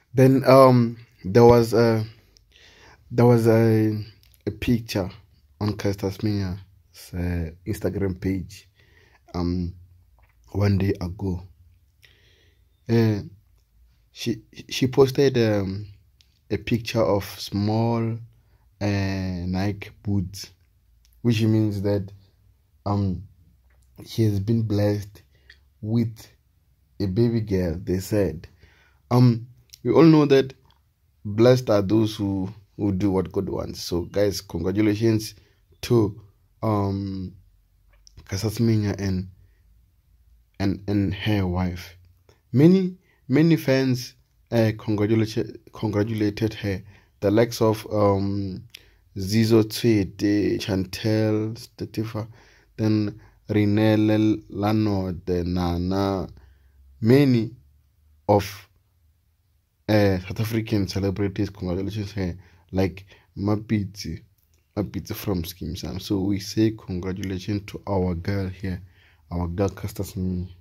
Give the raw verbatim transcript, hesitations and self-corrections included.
Then um there was a there was a a picture on Caster Semenya uh, Instagram page um one day ago. Uh, she she posted um, a picture of small uh, Nike boots, which means that um he has been blessed with a baby girl. They said um we all know that blessed are those who who do what God wants. So guys, congratulations to um Caster Semenya and and and her wife. Many many fans uh, congratulated congratulated her. The likes of um Zizo Tswete, Chantel, Stetifa, then Rinelle Lano, the Nana, many of uh, South African celebrities congratulations her, like Mapiti, Mapiti from Skim Sam. So we say congratulations to our girl here, our girl Caster Semenya.